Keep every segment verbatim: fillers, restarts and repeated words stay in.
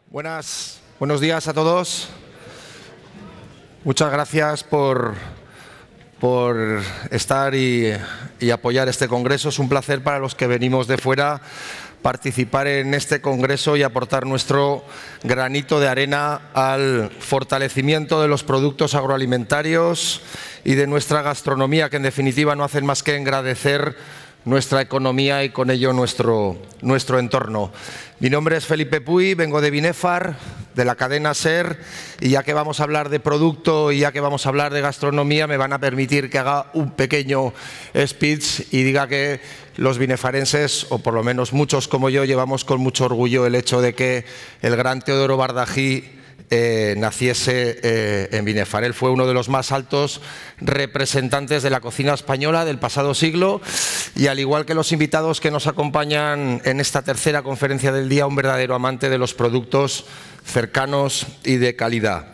Buenas, buenos días a todos. Muchas gracias por, por estar y, y apoyar este congreso. Es un placer para los que venimos de fuera participar en este congreso y aportar nuestro granito de arena al fortalecimiento de los productos agroalimentarios y de nuestra gastronomía, que en definitiva no hacen más que engrandecer nuestra economía y con ello nuestro, nuestro entorno. Mi nombre es Felipe Puy, vengo de Binefar, de la cadena SER, y ya que vamos a hablar de producto y ya que vamos a hablar de gastronomía, me van a permitir que haga un pequeño speech y diga que los binefarenses, o por lo menos muchos como yo, llevamos con mucho orgullo el hecho de que el gran Teodoro Bardají Eh, naciese eh, en Binefar. Él fue uno de los más altos representantes de la cocina española del pasado siglo y, al igual que los invitados que nos acompañan en esta tercera conferencia del día, un verdadero amante de los productos cercanos y de calidad.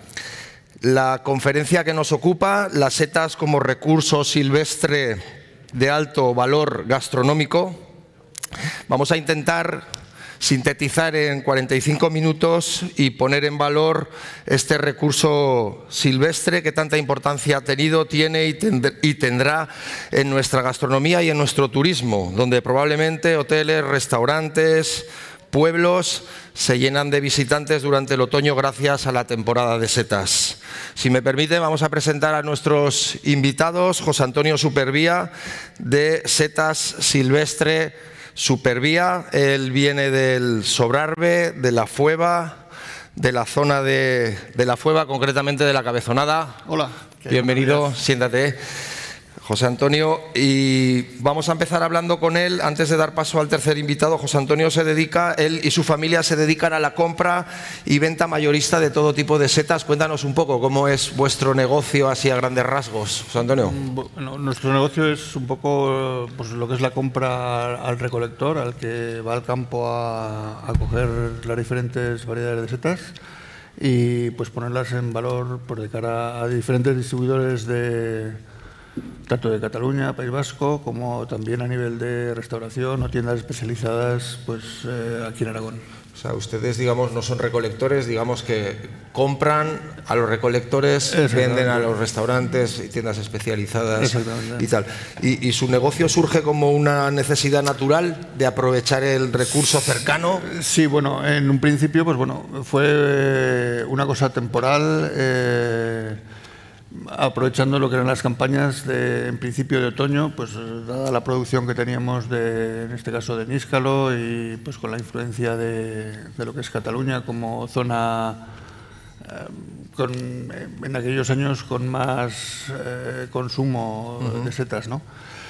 La conferencia que nos ocupa, las setas como recurso silvestre de alto valor gastronómico, vamos a intentar sintetizar en cuarenta y cinco minutos y poner en valor este recurso silvestre que tanta importancia ha tenido, tiene y, tend y tendrá en nuestra gastronomía y en nuestro turismo, donde probablemente hoteles, restaurantes, pueblos se llenan de visitantes durante el otoño gracias a la temporada de setas. Si me permite, vamos a presentar a nuestros invitados. José Antonio Supervía, de Setas Silvestre Supervía. Él viene del Sobrarbe, de la Fueva, de la zona de, de la Fueva, concretamente de la Cabezonada. Hola. Bienvenido, siéntate, José Antonio. Y vamos a empezar hablando con él. Antes de dar paso al tercer invitado, José Antonio se dedica, él y su familia se dedican a la compra y venta mayorista de todo tipo de setas. Cuéntanos un poco cómo es vuestro negocio así a grandes rasgos, José Antonio. Bueno, nuestro negocio es un poco pues, lo que es la compra al recolector, al que va al campo a, a coger las diferentes variedades de setas y pues ponerlas en valor por de cara a diferentes distribuidores de tanto de Cataluña, País Vasco, como también a nivel de restauración o tiendas especializadas pues eh, aquí en Aragón. O sea, ustedes, digamos, no son recolectores, digamos que compran a los recolectores, venden a los restaurantes y tiendas especializadas y tal. Y, y su negocio surge como una necesidad natural de aprovechar el recurso cercano. Sí, bueno, en un principio, pues bueno, fue una cosa temporal. Eh, aprovechando lo que eran las campañas de, en principio de otoño, pues dada la producción que teníamos de, en este caso de níscalo y pues con la influencia de, de lo que es Cataluña como zona eh, con, en aquellos años con más eh, consumo uh-huh. de setas, ¿no?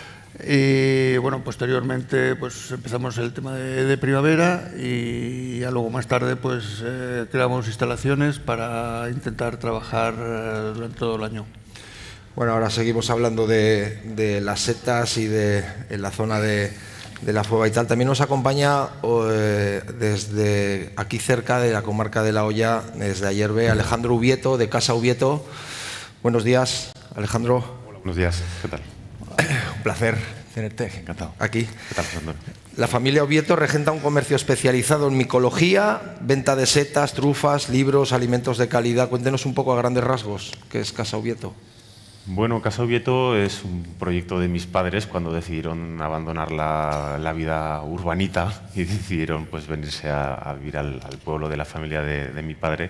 Y bueno, posteriormente pues empezamos el tema de, de primavera y ya luego más tarde pues eh, creamos instalaciones para intentar trabajar eh, durante todo el año. Bueno, ahora seguimos hablando de, de las setas y de en la zona de, de la Fueva y tal. También nos acompaña eh, desde aquí cerca de la comarca de La Hoya, desde Ayerbe, Alejandro Ubieto, de Casa Ubieto. Buenos días, Alejandro. Hola, buenos días, ¿qué tal? Un placer tenerte. Encantado. Aquí. ¿Qué tal, Fernando? La familia Ubieto regenta un comercio especializado en micología, venta de setas, trufas, libros, alimentos de calidad. Cuéntenos un poco a grandes rasgos qué es Casa Ubieto. Bueno, Casa Ubieto es un proyecto de mis padres cuando decidieron abandonar la, la vida urbanita y decidieron pues venirse a, a vivir al, al pueblo de la familia de, de mi padre.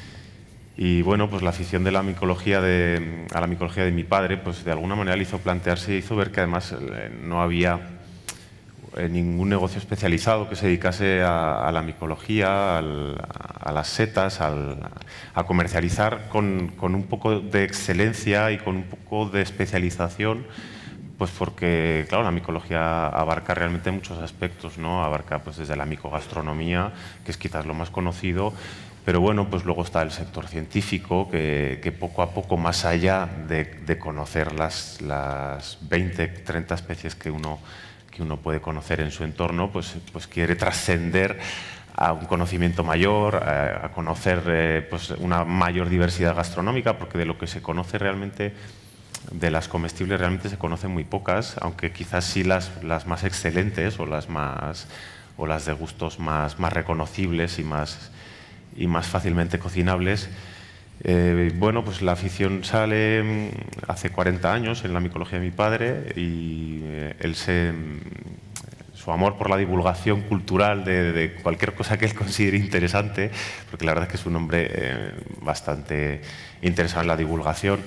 Y bueno, pues la afición de la micología de, a la micología de mi padre, pues de alguna manera le hizo plantearse, hizo ver que además eh, no había eh, ningún negocio especializado que se dedicase a, a la micología, al, a las setas, al, a comercializar con, con un poco de excelencia y con un poco de especialización, pues porque, claro, la micología abarca realmente muchos aspectos, ¿no? Abarca pues desde la micogastronomía, que es quizás lo más conocido. Pero bueno, pues luego está el sector científico, que, que poco a poco, más allá de, de conocer las, las veinte, treinta especies que uno, que uno puede conocer en su entorno, pues, pues quiere trascender a un conocimiento mayor, a, a conocer eh, pues una mayor diversidad gastronómica, porque de lo que se conoce realmente, de las comestibles realmente se conocen muy pocas, aunque quizás sí las, las más excelentes o las, más, o las de gustos más, más reconocibles y más... y más fácilmente cocinables. Eh, bueno, pues la afición sale hace cuarenta años en la micología de mi padre y eh, él se, su amor por la divulgación cultural de, de cualquier cosa que él considere interesante, porque la verdad es que es un hombre eh, bastante interesado en la divulgación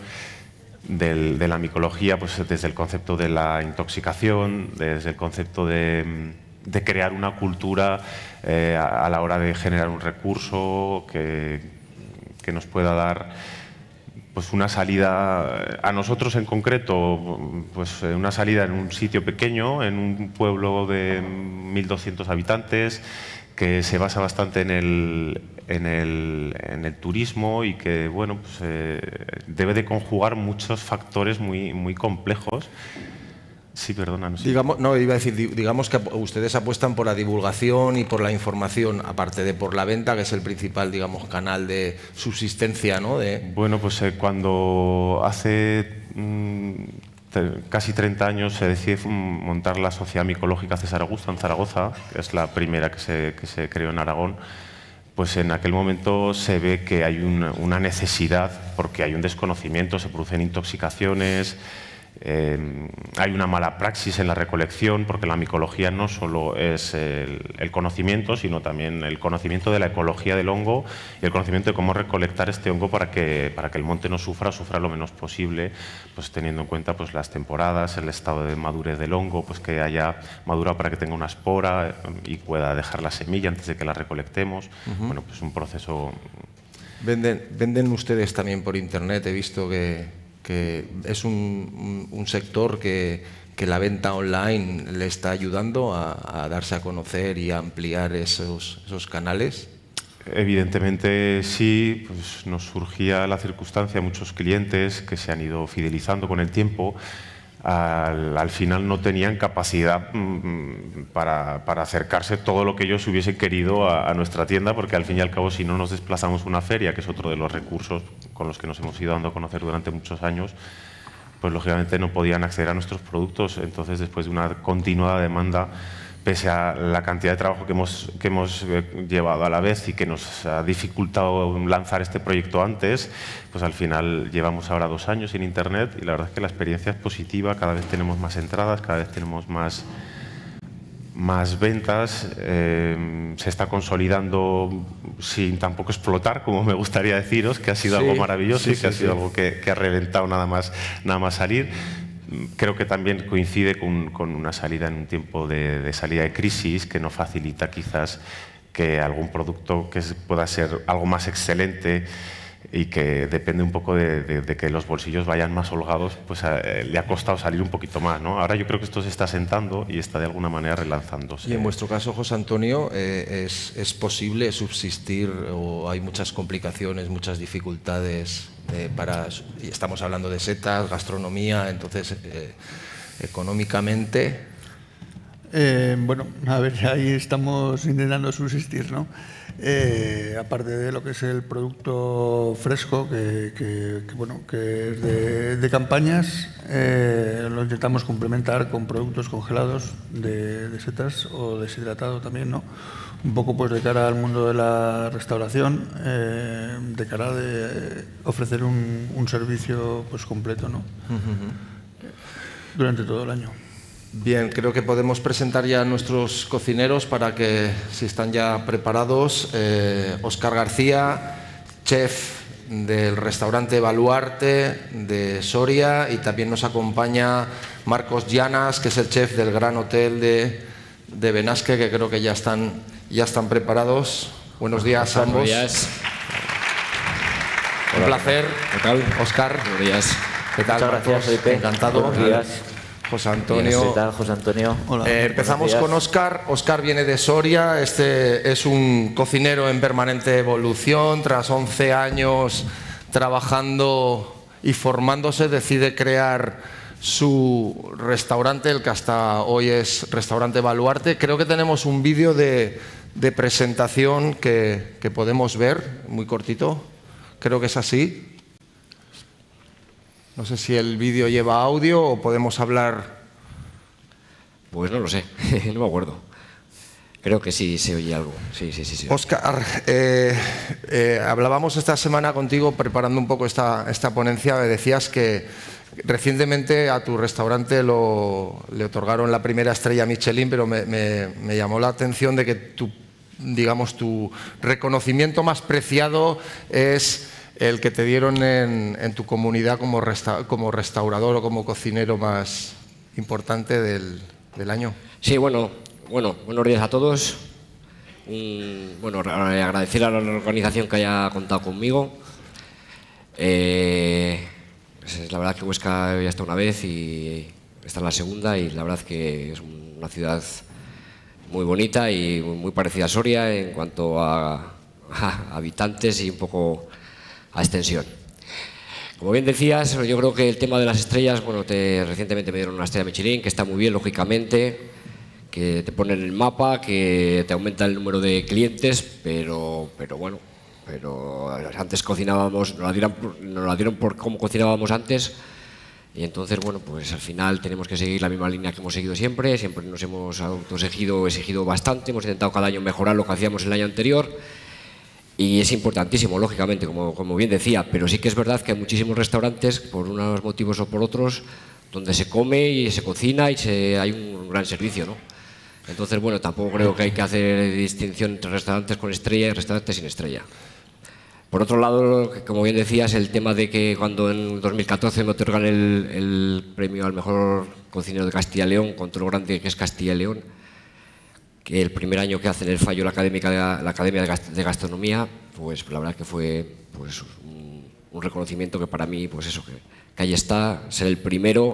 del, de la micología, pues desde el concepto de la intoxicación, desde el concepto de, de crear una cultura eh, a, a la hora de generar un recurso que que nos pueda dar pues una salida, a nosotros en concreto, pues una salida en un sitio pequeño, en un pueblo de mil doscientos habitantes, que se basa bastante en el, en el, en el turismo y que bueno, pues, eh, debe de conjugar muchos factores muy, muy complejos. Sí, perdona. No sé. Digamos, no, iba a decir, digamos que ustedes apuestan por la divulgación y por la información, aparte de por la venta, que es el principal, digamos, canal de subsistencia, ¿no? De... Bueno, pues eh, cuando hace mmm, casi treinta años se decide montar la Sociedad Micológica César Augusto en Zaragoza, que es la primera que se, que se creó en Aragón, pues en aquel momento se ve que hay una, una necesidad, porque hay un desconocimiento, se producen intoxicaciones. Eh, hay una mala praxis en la recolección, porque la micología no solo es el, el conocimiento, sino también el conocimiento de la ecología del hongo y el conocimiento de cómo recolectar este hongo para que, para que el monte no sufra o sufra lo menos posible, pues teniendo en cuenta pues, las temporadas, el estado de madurez del hongo, pues que haya madurado para que tenga una espora y pueda dejar la semilla antes de que la recolectemos. Uh-huh. Bueno, pues un proceso... ¿Venden, venden ustedes también por internet? He visto que... que es un, un sector que, que la venta online le está ayudando a, a darse a conocer y a ampliar esos, esos canales. Evidentemente sí, pues nos surgía la circunstancia, muchos clientes que se han ido fidelizando con el tiempo, al, al final no tenían capacidad mmm, para, para acercarse todo lo que ellos hubiesen querido a, a nuestra tienda, porque al fin y al cabo si no nos desplazamos a una feria, que es otro de los recursos con los que nos hemos ido dando a conocer durante muchos años, pues lógicamente no podían acceder a nuestros productos. Entonces, después de una continuada demanda, pese a la cantidad de trabajo que hemos, que hemos llevado a la vez y que nos ha dificultado lanzar este proyecto antes, pues al final llevamos ahora dos años en Internet y la verdad es que la experiencia es positiva, cada vez tenemos más entradas, cada vez tenemos más, más ventas, eh, se está consolidando sin tampoco explotar, como me gustaría deciros, que ha sido sí, algo maravilloso sí, y que sí, ha sido sí. algo que, que ha reventado nada más, nada más salir. Creo que también coincide con, con una salida en un tiempo de, de salida de crisis que no facilita quizás que algún producto que pueda ser algo más excelente y que depende un poco de, de, de que los bolsillos vayan más holgados, pues eh, le ha costado salir un poquito más, ¿no? Ahora yo creo que esto se está sentando y está de alguna manera relanzándose. Y en vuestro caso, José Antonio, eh, ¿es, ¿es posible subsistir o hay muchas complicaciones, muchas dificultades eh, para... Estamos hablando de setas, gastronomía, entonces, eh, económicamente... Eh, bueno, a ver, ahí estamos intentando subsistir, ¿no? Eh, aparte de lo que es el producto fresco, que, que, que, bueno, que es de, de campañas, eh, lo intentamos complementar con productos congelados de, de setas o deshidratado también, ¿no? Un poco pues de cara al mundo de la restauración, eh, de cara de ofrecer un, un servicio pues completo, ¿no? Uh-huh. Durante todo el año. Bien, creo que podemos presentar ya a nuestros cocineros para que, si están ya preparados, eh, Óscar García, chef del restaurante Baluarte de Soria, y también nos acompaña Marcos Llanas, que es el chef del Gran Hotel de, de Benasque, que creo que ya están, ya están preparados. Buenos días a ambos. Buenos días. Un placer. ¿Qué tal? Óscar. Buenos días. ¿Qué tal? Muchas gracias, Felipe. Encantado. Buenos días. José Antonio. ¿Qué tal, José Antonio? Hola. Eh, empezamos con Óscar. Óscar viene de Soria. Este es un cocinero en permanente evolución. Tras once años trabajando y formándose, decide crear su restaurante, el que hasta hoy es Restaurante Baluarte. Creo que tenemos un vídeo de, de presentación que, que podemos ver, muy cortito. Creo que es así. No sé si el vídeo lleva audio o podemos hablar. Pues no lo sé, no me acuerdo. Creo que sí, se oye algo. Sí, sí, sí. sí. Óscar, eh, eh, hablábamos esta semana contigo preparando un poco esta, esta ponencia. Decías que recientemente a tu restaurante lo, le otorgaron la primera estrella Michelin, pero me, me, me llamó la atención de que tu, digamos, tu reconocimiento más preciado es el que te dieron en, en tu comunidad como, resta, como restaurador o como cocinero más importante del, del año. Sí, bueno, bueno, buenos días a todos. Mm, bueno, agradecer a la organización que haya contado conmigo. Eh, pues la verdad que Huesca ya está una vez y esta es la segunda, y la verdad que es una ciudad muy bonita y muy parecida a Soria en cuanto a, a habitantes y un poco a extensión. Como bien decías, yo creo que el tema de las estrellas, bueno, te, recientemente me dieron una estrella Michelin, que está muy bien, lógicamente, que te pone en el mapa, que te aumenta el número de clientes, pero, pero bueno, pero antes cocinábamos, nos la dieron, nos la dieron por cómo cocinábamos antes, y entonces, bueno, pues al final tenemos que seguir la misma línea que hemos seguido siempre, siempre nos hemos autoexigido, exigido bastante, hemos intentado cada año mejorar lo que hacíamos el año anterior. Y es importantísimo, lógicamente, como, como bien decía, pero sí que es verdad que hay muchísimos restaurantes, por unos motivos o por otros, donde se come y se cocina y se, hay un gran servicio, ¿no? Entonces, bueno, tampoco creo que hay que hacer distinción entre restaurantes con estrella y restaurantes sin estrella. Por otro lado, como bien decías, el tema de que cuando en dos mil catorce me otorgan el, el premio al mejor cocinero de Castilla y León, con todo lo grande que es Castilla y León, que el primer año que hacen el fallo la, académica, la Academia de Gastronomía, pues la verdad que fue pues, un, un reconocimiento que para mí, pues eso, que, que ahí está, ser el primero,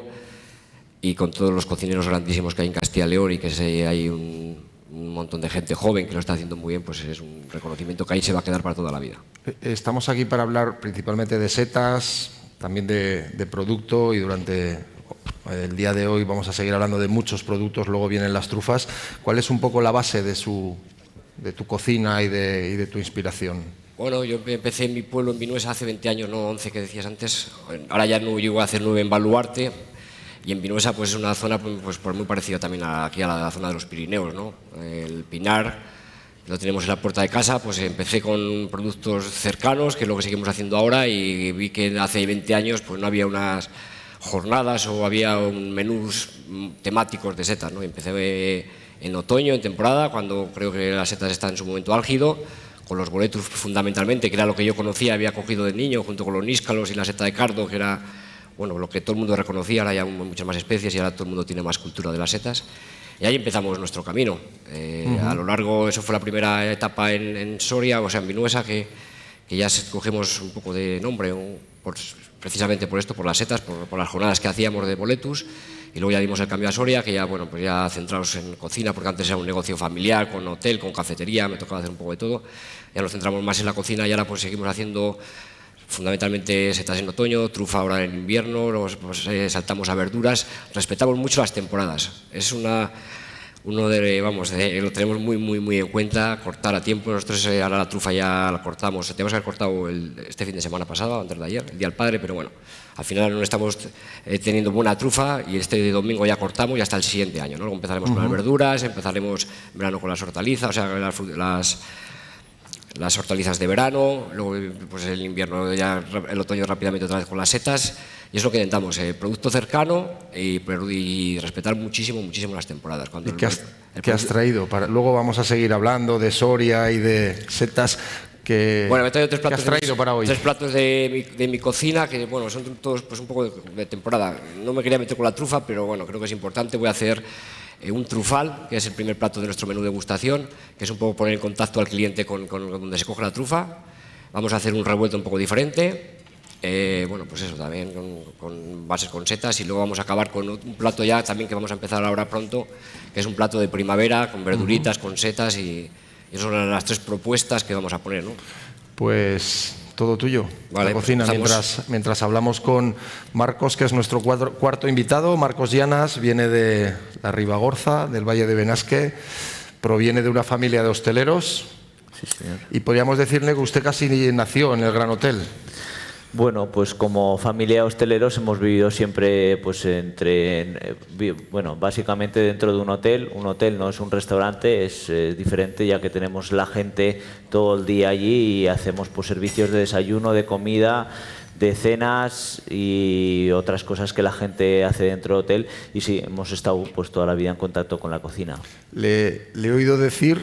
y con todos los cocineros grandísimos que hay en Castilla y León y que se, hay un, un montón de gente joven que lo está haciendo muy bien, pues es un reconocimiento que ahí se va a quedar para toda la vida. Estamos aquí para hablar principalmente de setas, también de, de producto, y durante el día de hoy vamos a seguir hablando de muchos productos, luego vienen las trufas. ¿Cuál es un poco la base de, su, de tu cocina y de, y de tu inspiración? Bueno, yo empecé en mi pueblo, en Vinuesa, hace veinte años, no once que decías antes. Ahora ya no llego a hacer nueve en Baluarte, y en Vinuesa pues es una zona pues, pues muy parecida también a, aquí a la, a la zona de los Pirineos, ¿no? El Pinar lo tenemos en la puerta de casa. Pues empecé con productos cercanos, que es lo que seguimos haciendo ahora, y vi que hace veinte años pues no había unas jornadas o había un menús temáticos de setas, ¿no? Empecé en otoño, en temporada, cuando creo que las setas están en su momento álgido, con los boletus fundamentalmente, que era lo que yo conocía, había cogido de niño, junto con los níscalos y la seta de cardo, que era bueno, lo que todo el mundo reconocía. Ahora hay muchas más especies y ahora todo el mundo tiene más cultura de las setas. Y ahí empezamos nuestro camino. Eh, uh-huh. A lo largo, eso fue la primera etapa en, en Soria, o sea, en Vinuesa, que, que ya cogemos un poco de nombre, un, por, precisamente por esto, por las setas, por, por las jornadas que hacíamos de boletus, y luego ya dimos el cambio a Soria, que ya, bueno, pues ya centrados en cocina, porque antes era un negocio familiar, con hotel, con cafetería, me tocaba hacer un poco de todo. Ya nos centramos más en la cocina y ahora pues seguimos haciendo fundamentalmente setas en otoño, trufa ahora en invierno, los, pues, eh, saltamos a verduras, respetamos mucho las temporadas. Es una... Uno de, vamos, de, lo tenemos muy, muy, muy en cuenta, cortar a tiempo. Nosotros eh, ahora la trufa ya la cortamos, tenemos que haber cortado el, este fin de semana pasado, antes de ayer, el Día del Padre, pero bueno, al final no estamos eh, teniendo buena trufa, y este domingo ya cortamos y hasta el siguiente año, ¿no? Luego empezaremos uh-huh. con las verduras, empezaremos en verano con las hortalizas, o sea, las, las, las hortalizas de verano, luego pues el invierno, ya el otoño rápidamente otra vez con las setas. Y es lo que intentamos, eh, producto cercano y, y respetar muchísimo, muchísimo las temporadas. Cuando ¿Y qué has, el, ¿qué has traído? Para, luego vamos a seguir hablando de Soria y de setas. Que, bueno, me he traído tres platos, ¿qué has traído de, para hoy? Tres platos de mi, de mi cocina, que bueno, son todos pues, un poco de, de temporada. No me quería meter con la trufa, pero bueno, creo que es importante. Voy a hacer eh, un trufal, que es el primer plato de nuestro menú de degustación, que es un poco poner en contacto al cliente con, con, con donde se coge la trufa. Vamos a hacer un revuelto un poco diferente. Eh, bueno, pues eso también, con, con bases con setas, y luego vamos a acabar con un plato ya también que vamos a empezar ahora pronto, que es un plato de primavera, con verduritas, uh-huh. con setas, y, y esas son las tres propuestas que vamos a poner, ¿no? Pues todo tuyo, vale, la cocina, pues mientras, mientras hablamos con Marcos, que es nuestro cuadro, cuarto invitado. Marcos Llanas viene de la Ribagorza, del Valle de Benasque, proviene de una familia de hosteleros, sí, señor. Y podríamos decirle que usted casi nació en el Gran Hotel. Bueno, pues como familia de hosteleros hemos vivido siempre pues entre, bueno, básicamente dentro de un hotel. Un hotel no es un restaurante, es eh, diferente, ya que tenemos la gente todo el día allí y hacemos pues servicios de desayuno, de comida, de cenas y otras cosas que la gente hace dentro del hotel. Y sí, hemos estado pues toda la vida en contacto con la cocina. Le, le he oído decir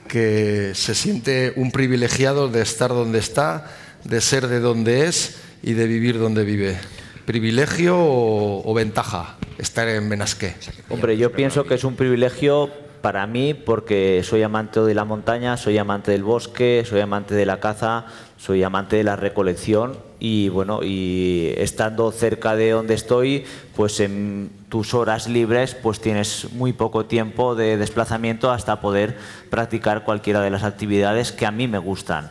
que se siente un privilegiado de estar donde está, de ser de donde es y de vivir donde vive. ¿Privilegio o, o ventaja estar en Benasque? Hombre, yo pienso que es un privilegio para mí porque soy amante de la montaña, soy amante del bosque, soy amante de la caza, soy amante de la recolección y bueno, y estando cerca de donde estoy, pues en tus horas libres pues tienes muy poco tiempo de desplazamiento hasta poder practicar cualquiera de las actividades que a mí me gustan.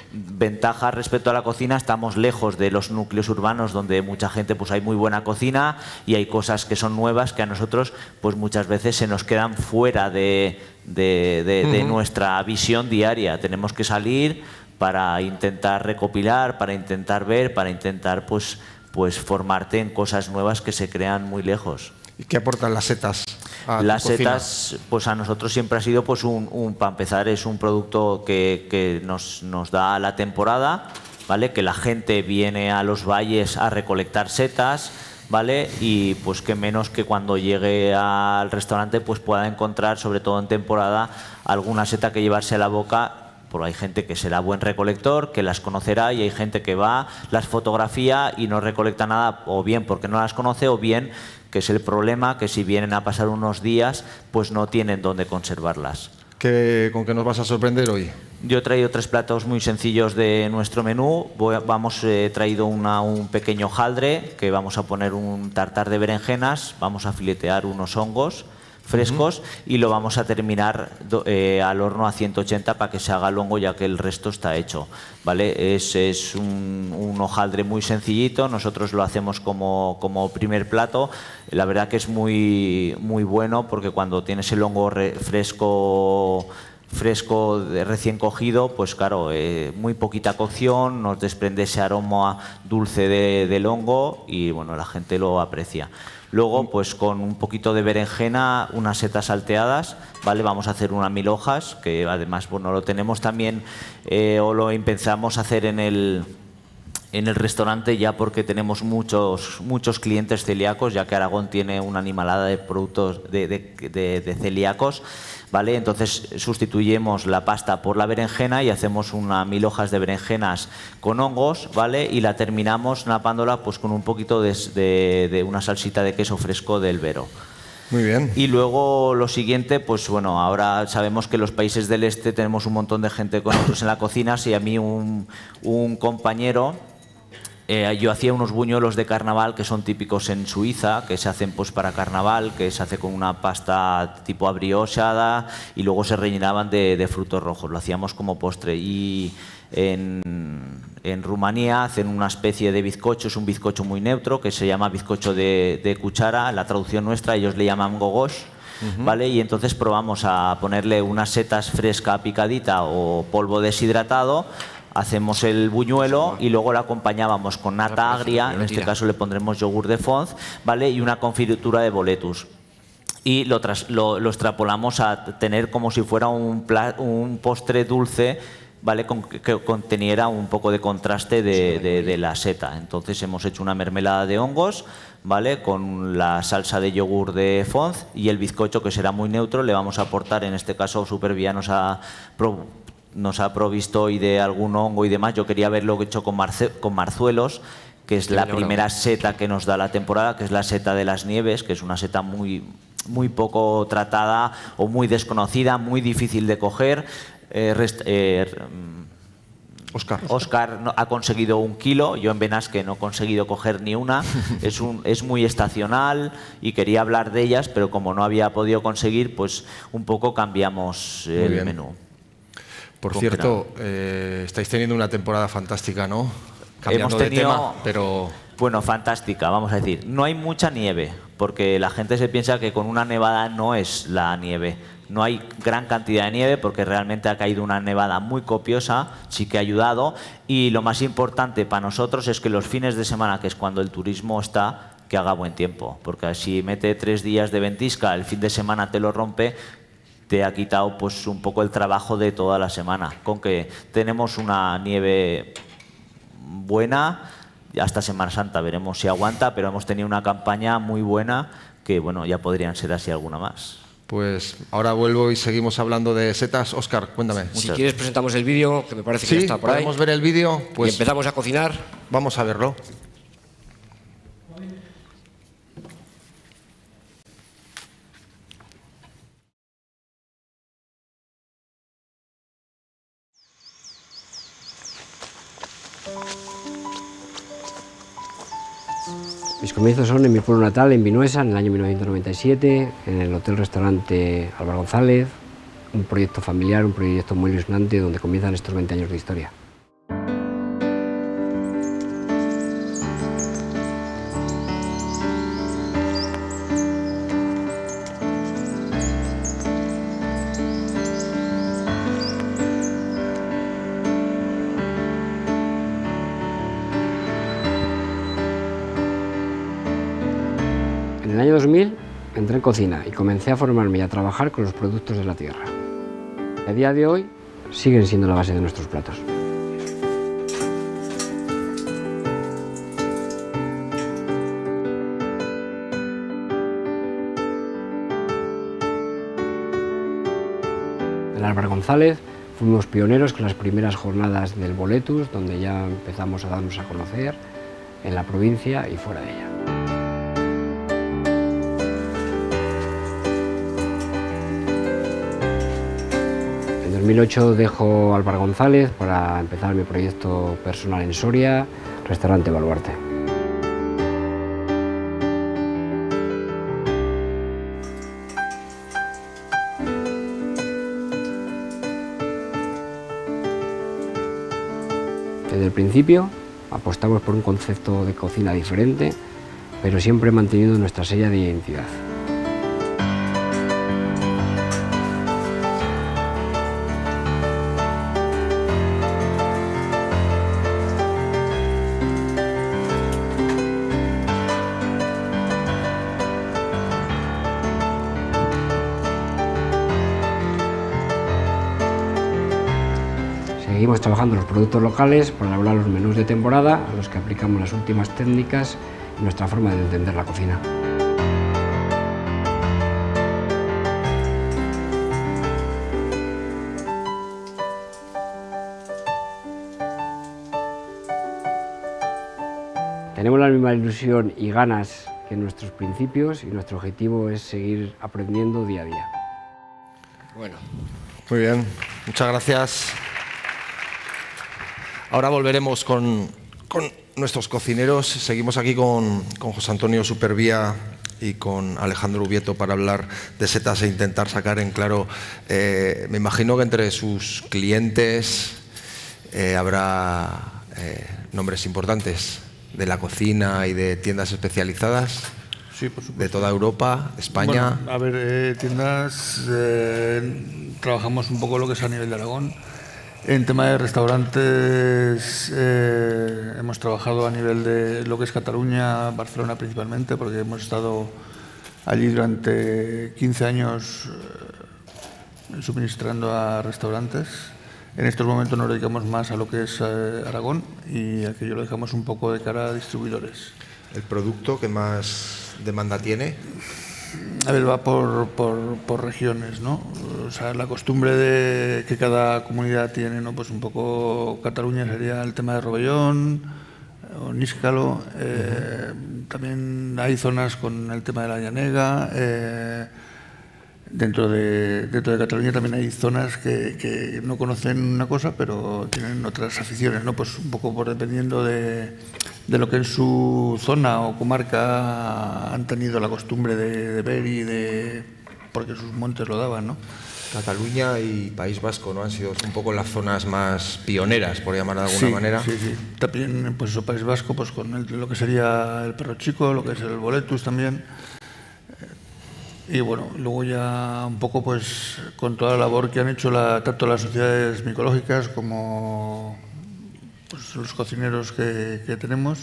Ventaja respecto a la cocina, estamos lejos de los núcleos urbanos donde mucha gente pues hay muy buena cocina y hay cosas que son nuevas que a nosotros pues muchas veces se nos quedan fuera de, de, de, de uh-huh. nuestra visión diaria. Tenemos que salir para intentar recopilar, para intentar ver, para intentar pues, pues formarte en cosas nuevas que se crean muy lejos. ¿Y qué aportan las setas? Las setas, pues a nosotros siempre ha sido, pues un, un para empezar, es un producto que, que nos, nos da la temporada, ¿vale? Que la gente viene a los valles a recolectar setas, ¿vale? Y pues que menos que cuando llegue al restaurante pues pueda encontrar, sobre todo en temporada, alguna seta que llevarse a la boca. Porque hay gente que será buen recolector, que las conocerá, y hay gente que va, las fotografía y no recolecta nada, o bien porque no las conoce, o bien que es el problema, que si vienen a pasar unos días, pues no tienen dónde conservarlas. ¿Qué, ¿Con qué nos vas a sorprender hoy? Yo he traído tres platos muy sencillos de nuestro menú. Voy a, vamos, he traído una, un pequeño hojaldre, que vamos a poner un tartar de berenjenas, vamos a filetear unos hongos frescos uh-huh. y lo vamos a terminar eh, al horno a ciento ochenta para que se haga el hongo, ya que el resto está hecho, ¿vale? Es, es un, un hojaldre muy sencillito, nosotros lo hacemos como, como primer plato. La verdad que es muy, muy bueno porque cuando tienes el hongo re, fresco fresco de recién cogido, pues claro, eh, muy poquita cocción, nos desprende ese aroma dulce de, del hongo y bueno, la gente lo aprecia. Luego, pues con un poquito de berenjena, unas setas salteadas, ¿vale? Vamos a hacer unas mil hojas, que además, bueno, lo tenemos también, eh, o lo empezamos a hacer en el, en el restaurante ya porque tenemos muchos, muchos clientes celíacos, ya que Aragón tiene una animalada de productos de, de, de, de celíacos, ¿vale? Entonces sustituyemos la pasta por la berenjena y hacemos una mil hojas de berenjenas con hongos, ¿vale? Y la terminamos napándola pues con un poquito de, de, de una salsita de queso fresco del Vero. Muy bien. Y luego lo siguiente, pues bueno, ahora sabemos que los países del este tenemos un montón de gente con nosotros en la cocina. Si a mí un, un compañero... Eh, yo hacía unos buñuelos de carnaval que son típicos en Suiza, que se hacen pues para carnaval, que se hace con una pasta tipo abriochada y luego se rellenaban de, de frutos rojos, lo hacíamos como postre. Y en, en Rumanía hacen una especie de bizcocho, es un bizcocho muy neutro que se llama bizcocho de, de cuchara, la traducción nuestra ellos le llaman gogosh. Uh-huh. ¿Vale? Y entonces probamos a ponerle unas setas fresca picadita o polvo deshidratado. Hacemos el buñuelo y luego lo acompañábamos con nata agria, en este caso le pondremos yogur de Fonz, ¿vale? Y una confitura de boletus. Y lo, tras, lo, lo extrapolamos a tener como si fuera un, pla, un postre dulce, ¿vale? Con, que conteniera un poco de contraste de, de, de la seta. Entonces hemos hecho una mermelada de hongos, ¿vale? Con la salsa de yogur de Fonz y el bizcocho, que será muy neutro, le vamos a aportar, en este caso Supervianos a... Pro, nos ha provisto hoy de algún hongo y demás. Yo quería verlo hecho con, marce, con marzuelos, que es la primera seta que nos da la temporada, que es la seta de las nieves, que es una seta muy, muy poco tratada o muy desconocida, muy difícil de coger. Eh, rest, eh, Óscar. Óscar no, ha conseguido un kilo, yo en Benasque no he conseguido coger ni una. Es, un, es muy estacional y quería hablar de ellas, pero como no había podido conseguir, pues un poco cambiamos el bien. menú. Por cierto, eh, estáis teniendo una temporada fantástica, ¿no? Cambiando Hemos tenido, de tema, pero... Bueno, fantástica, vamos a decir. No hay mucha nieve, porque la gente se piensa que con una nevada no es la nieve. No hay gran cantidad de nieve porque realmente ha caído una nevada muy copiosa, sí que ha ayudado. Y lo más importante para nosotros es que los fines de semana, que es cuando el turismo está, que haga buen tiempo. Porque si mete tres días de ventisca, el fin de semana te lo rompe, te ha quitado pues un poco el trabajo de toda la semana. Con que tenemos una nieve buena, hasta Semana Santa veremos si aguanta, pero hemos tenido una campaña muy buena que bueno, ya podrían ser así alguna más. Pues ahora vuelvo y seguimos hablando de setas. Óscar, cuéntame. Si quieres presentamos el vídeo, que me parece que Sí, ya está por ahí. podemos ver el vídeo. Pues y empezamos a cocinar. Vamos a verlo. Mis comienzos son en mi pueblo natal, en Vinuesa, en el año mil novecientos noventa y siete, en el hotel-restaurante Álvaro González, un proyecto familiar, un proyecto muy ilusionante donde comienzan estos veinte años de historia. En el año dos mil entré en cocina y comencé a formarme y a trabajar con los productos de la tierra. A día de hoy siguen siendo la base de nuestros platos. En Álvaro González fuimos pioneros con las primeras jornadas del Boletus, donde ya empezamos a darnos a conocer en la provincia y fuera de ella. En dos mil ocho dejo Álvaro González para empezar mi proyecto personal en Soria, Restaurante Baluarte. Desde el principio apostamos por un concepto de cocina diferente, pero siempre manteniendo nuestra sella de identidad. Seguimos trabajando los productos locales para elaborar los menús de temporada, a los que aplicamos las últimas técnicas y nuestra forma de entender la cocina. Tenemos la misma ilusión y ganas que nuestros principios y nuestro objetivo es seguir aprendiendo día a día. Bueno. Muy bien, muchas gracias. Ahora volveremos con, con nuestros cocineros. Seguimos aquí con, con José Antonio Supervía y con Alejandro Ubieto para hablar de setas e intentar sacar en claro. Eh, me imagino que entre sus clientes eh, habrá eh, nombres importantes de la cocina y de tiendas especializadas. Sí, por supuesto. De toda Europa, España. Bueno, a ver, eh, tiendas, eh, trabajamos un poco lo que es a nivel de Aragón. En tema de restaurantes eh, hemos trabajado a nivel de lo que es Cataluña, Barcelona principalmente, porque hemos estado allí durante quince años eh, suministrando a restaurantes. En estos momentos nos dedicamos más a lo que es eh, Aragón y aquello lo dejamos un poco de cara a distribuidores. ¿El producto que más demanda tiene? A ver, va por, por, por regiones, ¿no? O sea, la costumbre de que cada comunidad tiene, ¿no? Pues un poco Cataluña sería el tema de Rovellón o Níscalo. Eh, uh-huh. También hay zonas con el tema de la llanega. Eh, dentro, de, dentro de Cataluña también hay zonas que, que no conocen una cosa, pero tienen otras aficiones, ¿no? Pues un poco por dependiendo de... de lo que en su zona o comarca han tenido la costumbre de, de ver y de... porque sus montes lo daban, ¿no? Cataluña y País Vasco, ¿no? Han sido un poco las zonas más pioneras, por llamar de alguna sí, manera. Sí, sí. También, pues eso, País Vasco, pues con el, lo que sería el perro chico, lo que es el boletus también. Y bueno, luego ya un poco pues con toda la labor que han hecho la, tanto las sociedades micológicas como pues, los cocineros que, que tenemos,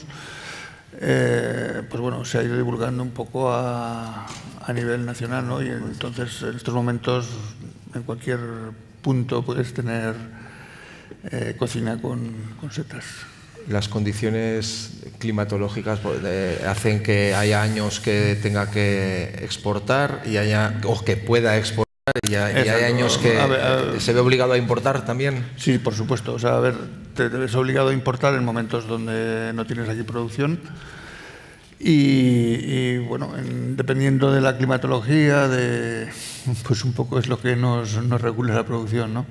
eh, pues bueno, se ha ido divulgando un poco a, a nivel nacional, ¿no? Y entonces en estos momentos en cualquier punto puedes tener eh, cocina con, con setas. Las condiciones climatológicas eh, hacen que haya años que tenga que exportar y haya, o que pueda exportar y, hay, y hay años que a ver, a ver, se ve obligado a importar también. Sí, por supuesto. O sea, a ver, te, te ves obligado a importar en momentos donde no tienes aquí producción y, y bueno, en, dependiendo de la climatología, de, pues un poco es lo que nos, nos regula la producción, ¿no?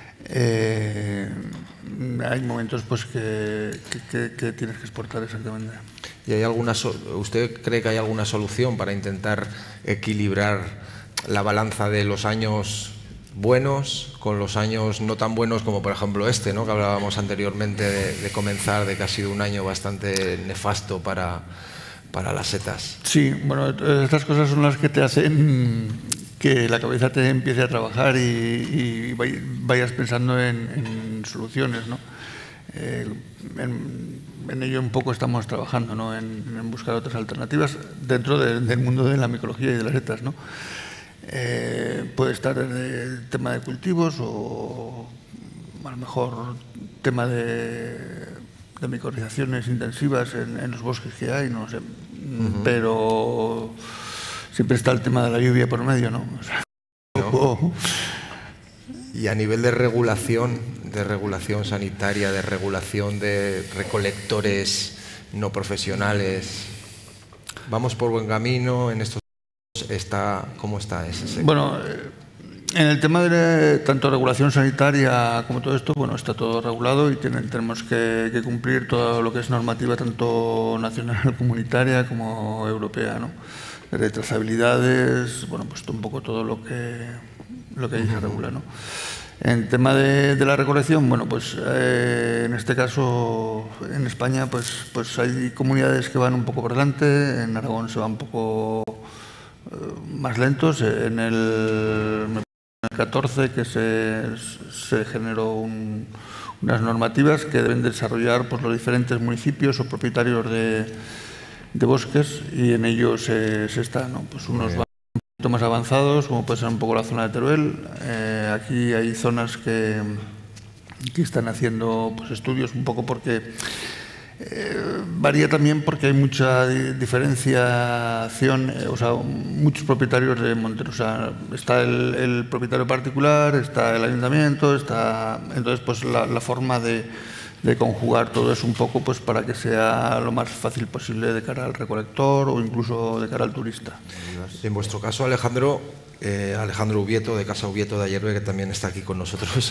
Eh, hay momentos pues que, que, que tienes que exportar exactamente. ¿Y hay alguna so usted cree que hay alguna solución para intentar equilibrar la balanza de los años buenos con los años no tan buenos como por ejemplo este, ¿no? Que hablábamos anteriormente de, de comenzar, de que ha sido un año bastante nefasto para, para las setas? Sí, bueno, estas cosas son las que te hacen que la cabeza te empiece a trabajar y, y vayas pensando en, en soluciones, ¿no? Eh, en, en ello un poco estamos trabajando, ¿no? En, en buscar otras alternativas dentro de, del mundo de la micología y de las setas, ¿no? Eh, puede estar desde el tema de cultivos o a lo mejor tema de, de micorizaciones intensivas en, en los bosques que hay, no sé, uh-huh. Pero siempre está el tema de la lluvia por medio, ¿no? O sea, ¿no? Y a nivel de regulación, de regulación sanitaria, de regulación de recolectores no profesionales, ¿vamos por buen camino en estos está cómo está ese sector? Bueno, en el tema de tanto regulación sanitaria como todo esto, bueno, está todo regulado y tienen, tenemos que, que cumplir todo lo que es normativa tanto nacional, comunitaria como europea, ¿no? De trazabilidades, bueno, pues un poco todo lo que lo que ahí se regula, ¿no? En tema de, de la recolección, bueno, pues eh, en este caso en España pues, pues hay comunidades que van un poco por delante, en Aragón se va un poco eh, más lentos, en el catorce que se, se generó un, unas normativas que deben desarrollar pues, los diferentes municipios o propietarios de, de bosques y en ello se, se está, ¿no? Pues unos van un poquito más avanzados, como puede ser un poco la zona de Teruel. Eh, aquí hay zonas que, que están haciendo pues, estudios un poco porque eh, varía también porque hay mucha diferenciación, eh, o sea, muchos propietarios de montes. O sea, está el, el propietario particular, está el ayuntamiento, está entonces pues la, la forma de de conjugar todo eso un poco pues para que sea lo más fácil posible de cara al recolector o incluso de cara al turista. En vuestro caso, Alejandro, eh, Alejandro Ubieto, de Casa Ubieto de Ayerbe, que también está aquí con nosotros,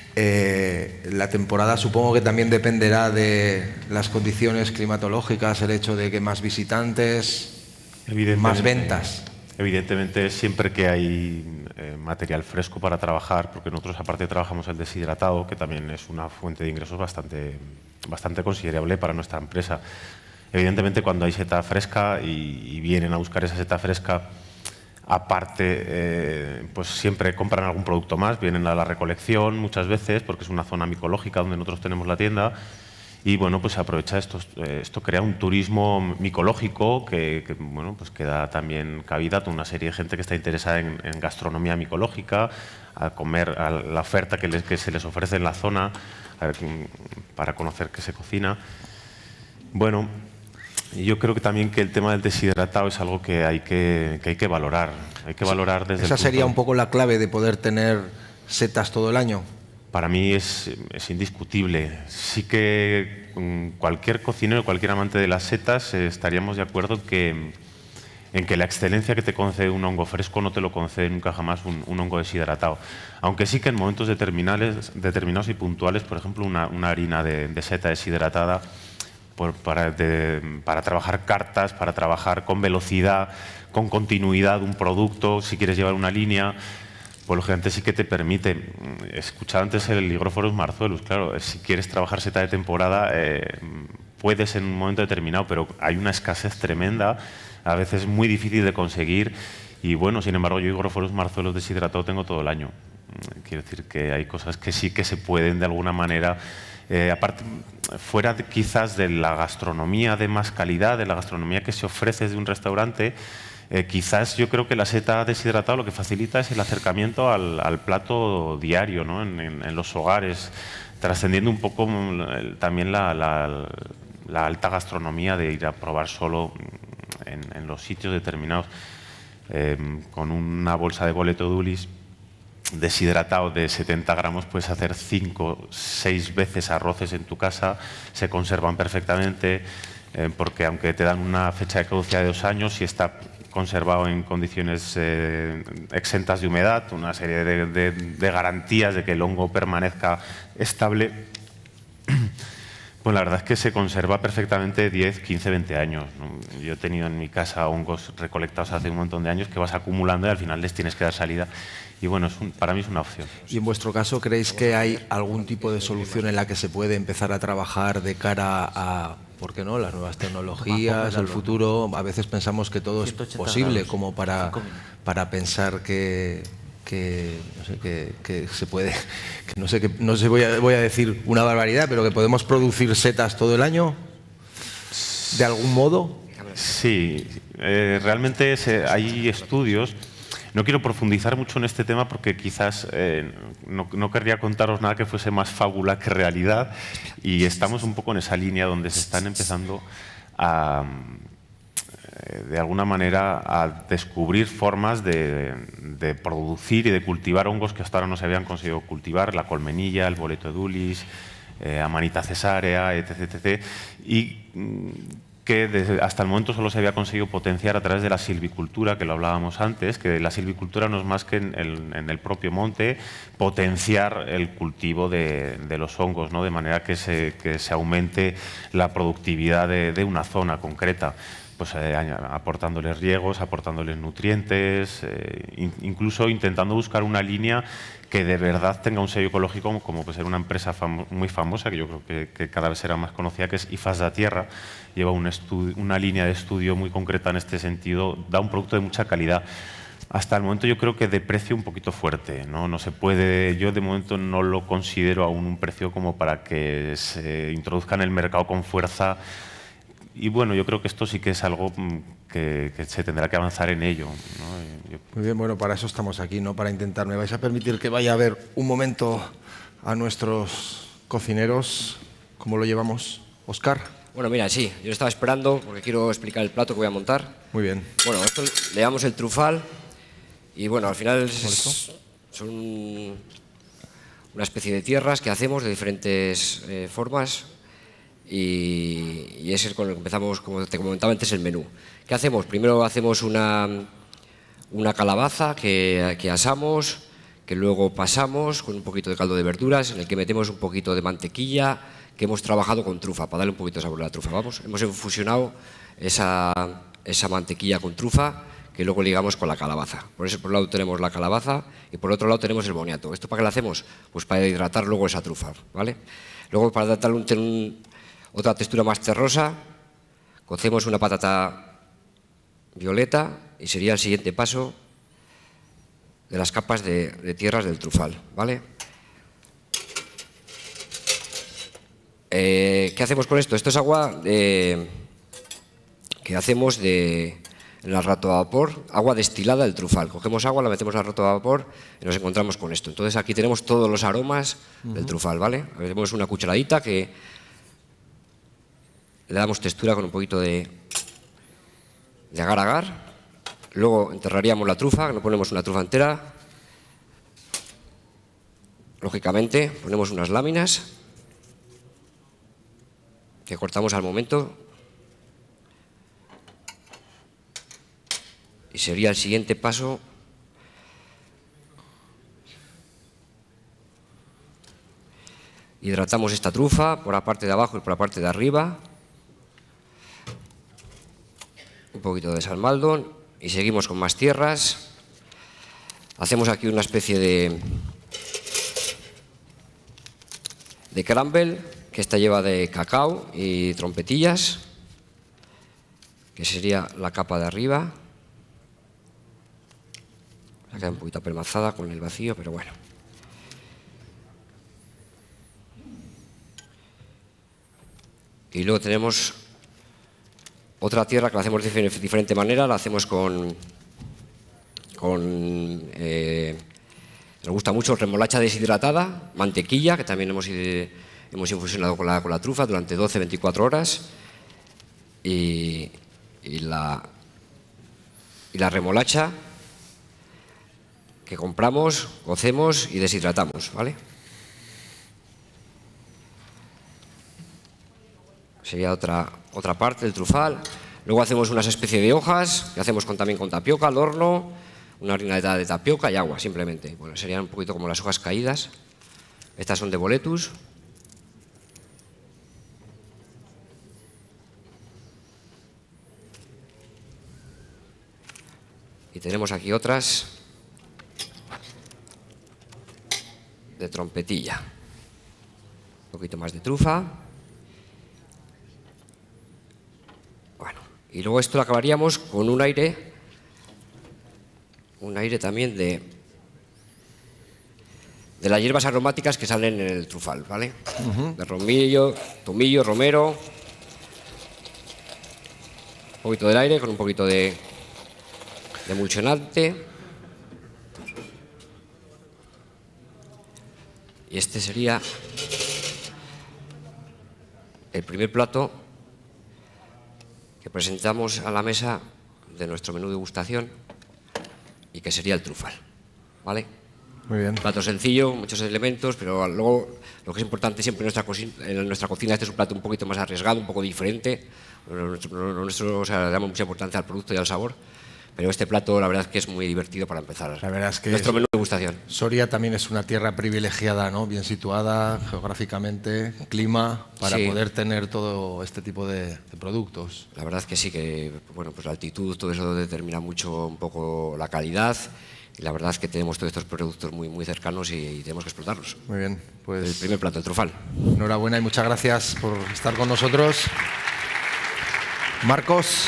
eh, la temporada supongo que también dependerá de las condiciones climatológicas, el hecho de que más visitantes, más ventas. Evidentemente, siempre que hay eh, material fresco para trabajar, porque nosotros aparte trabajamos el deshidratado, que también es una fuente de ingresos bastante, bastante considerable para nuestra empresa. Evidentemente, cuando hay seta fresca y, y vienen a buscar esa seta fresca, aparte, eh, pues siempre compran algún producto más, vienen a la recolección muchas veces, porque es una zona micológica donde nosotros tenemos la tienda. Y bueno, pues se aprovecha esto, esto crea un turismo micológico que, que, bueno, pues que da también cabida a toda una serie de gente que está interesada en, en gastronomía micológica, a comer, a la oferta que, les, que se les ofrece en la zona, a ver, para conocer qué se cocina. Bueno, yo creo que también que el tema del deshidratado es algo que hay que, que, hay que valorar. Hay que valorar desde Esa el sería punto... un poco la clave de poder tener setas todo el año. Para mí es, es indiscutible. Sí que um, cualquier cocinero, cualquier amante de las setas eh, estaríamos de acuerdo que, en que la excelencia que te concede un hongo fresco no te lo concede nunca jamás un, un hongo deshidratado. Aunque sí que en momentos determinados, determinados y puntuales, por ejemplo, una, una harina de, de seta deshidratada por, para, de, para trabajar cartas, para trabajar con velocidad, con continuidad un producto, si quieres llevar una línea, pues lógicamente sí que te permite. Escuchaba antes el Hygrophorus marzuelus, claro, si quieres trabajar seta de temporada, eh, puedes en un momento determinado, pero hay una escasez tremenda, a veces muy difícil de conseguir Y bueno, sin embargo, yo Hygrophorus marzuelos deshidratado tengo todo el año. Quiero decir que hay cosas que sí que se pueden de alguna manera, eh, aparte, fuera de, quizás de la gastronomía de más calidad, de la gastronomía que se ofrece de un restaurante, eh, quizás yo creo que la seta deshidratado lo que facilita es el acercamiento al, al plato diario, ¿no? en, en, en los hogares, trascendiendo un poco el, también la, la, la alta gastronomía de ir a probar solo en, en los sitios determinados. Eh, con una bolsa de boleto Dulis deshidratado de setenta gramos puedes hacer cinco, seis veces arroces en tu casa, se conservan perfectamente, eh, porque aunque te dan una fecha de caducidad de dos años, si está conservado en condiciones eh, exentas de humedad, una serie de, de, de garantías de que el hongo permanezca estable, pues la verdad es que se conserva perfectamente diez, quince, veinte años, ¿no? Yo he tenido en mi casa hongos recolectados hace un montón de años que vas acumulando y al final les tienes que dar salida. Y bueno, es un, para mí es una opción. ¿Y en vuestro caso creéis que hay algún tipo de solución en la que se puede empezar a trabajar de cara a, ¿por qué no?, las nuevas tecnologías, el futuro? A veces pensamos que todo es posible como para, para pensar que... que no sé que, que se puede, que no sé que no sé voy a, voy a decir una barbaridad, pero que podemos producir setas todo el año de algún modo. Sí, eh, realmente se, hay estudios. No quiero profundizar mucho en este tema porque quizás eh, no, no querría contaros nada que fuese más fábula que realidad, y estamos un poco en esa línea donde se están empezando a, de alguna manera, a descubrir formas de, de producir y de cultivar hongos que hasta ahora no se habían conseguido cultivar, la colmenilla, el boleto Dulis, eh, Amanita cesárea, etc, etcétera, y que desde, hasta el momento solo se había conseguido potenciar a través de la silvicultura, que lo hablábamos antes, que la silvicultura no es más que en el, en el propio monte potenciar el cultivo de, de los hongos, ¿no? De manera que se, que se aumente la productividad de, de una zona concreta. Pues eh, aportándoles riegos, aportándoles nutrientes, eh, in, incluso intentando buscar una línea que de verdad tenga un sello ecológico, como, como puede ser una empresa famo, muy famosa, que yo creo que, que cada vez será más conocida, que es IFAS da Tierra. Lleva un una línea de estudio muy concreta en este sentido, da un producto de mucha calidad. Hasta el momento yo creo que de precio un poquito fuerte, ¿no? No se puede, yo de momento no lo considero aún un precio como para que se introduzca en el mercado con fuerza. Y bueno, yo creo que esto sí que es algo que, que se tendrá que avanzar en ello, ¿no? Yo... Muy bien, bueno, para eso estamos aquí, ¿no? Para intentar. ¿Me vais a permitir que vaya a ver un momento a nuestros cocineros? ¿Cómo lo llevamos? ¿Óscar? Bueno, mira, sí, yo estaba esperando porque quiero explicar el plato que voy a montar. Muy bien. Bueno, esto le damos el trufal y bueno, al final es, son una especie de tierras que hacemos de diferentes eh, formas. Y, y es el con el que empezamos, como te comentaba antes, el menú. ¿Qué hacemos? Primero hacemos una, una calabaza que, que asamos, que luego pasamos con un poquito de caldo de verduras, en el que metemos un poquito de mantequilla, que hemos trabajado con trufa, para darle un poquito de sabor a la trufa. Vamos, hemos infusionado esa, esa mantequilla con trufa, que luego ligamos con la calabaza. Por eso, por un lado tenemos la calabaza y por otro lado tenemos el boniato. ¿Esto para qué lo hacemos? Pues para hidratar luego esa trufa, ¿vale? Luego, para darle un, un otra textura más terrosa, cocemos una patata violeta y sería el siguiente paso de las capas de, de tierras del trufal, ¿vale? Eh, ¿Qué hacemos con esto? Esto es agua de, que hacemos de, en el rato a vapor, agua destilada del trufal. Cogemos agua, la metemos al rato a vapor y nos encontramos con esto. Entonces aquí tenemos todos los aromas uh-huh. del trufal, ¿vale? Metemos una cucharadita que le damos textura con un poquito de, de agar-agar. Luego enterraríamos la trufa, no ponemos una trufa entera. Lógicamente ponemos unas láminas que cortamos al momento. Y sería el siguiente paso hidratamos esta trufa por la parte de abajo y por la parte de arriba. Un poquito de salmaldón y seguimos con más tierras. Hacemos aquí una especie de, de crumble, que esta lleva de cacao y trompetillas, que sería la capa de arriba. Ha quedado un poquito apelmazada con el vacío, pero bueno. Y luego tenemos otra tierra que la hacemos de diferente manera, la hacemos con, con eh, nos gusta mucho remolacha deshidratada, mantequilla, que también hemos, hemos infusionado con la, con la trufa durante doce a veinticuatro horas, y, y, la, y la remolacha que compramos, cocemos y deshidratamos, ¿vale? Sería otra, otra parte del trufal. Luego hacemos unas especies de hojas, que hacemos con, también con tapioca al horno, una harina de tapioca y agua, simplemente. Bueno, serían un poquito como las hojas caídas. Estas son de boletus. Y tenemos aquí otras de trompetilla. Un poquito más de trufa. Bueno, y luego esto lo acabaríamos con un aire, un aire también de, de las hierbas aromáticas que salen en el trufal, ¿vale? Uh-huh. De romillo, tomillo, romero. Un poquito del aire con un poquito de, de emulsionante. Y este sería el primer plato que presentamos a la mesa de nuestro menú de degustación y que sería el trufal, ¿vale? Muy bien. Plato sencillo, muchos elementos, pero luego lo que es importante siempre en nuestra, cocina, en nuestra cocina, este es un plato un poquito más arriesgado, un poco diferente. Lo nuestro, lo nuestro o sea, le damos mucha importancia al producto y al sabor, pero este plato la verdad es que es muy divertido para empezar. La verdad es que nuestro es, menú de degustación. Soria también es una tierra privilegiada, ¿no? Bien situada geográficamente, clima, para sí. poder tener todo este tipo de, de productos. La verdad es que sí, que bueno, pues la altitud, todo eso determina mucho un poco la calidad. Y la verdad es que tenemos todos estos productos muy, muy cercanos y, y tenemos que explotarlos. Muy bien, pues... El primer plato, el trufal. Enhorabuena y muchas gracias por estar con nosotros. Marcos.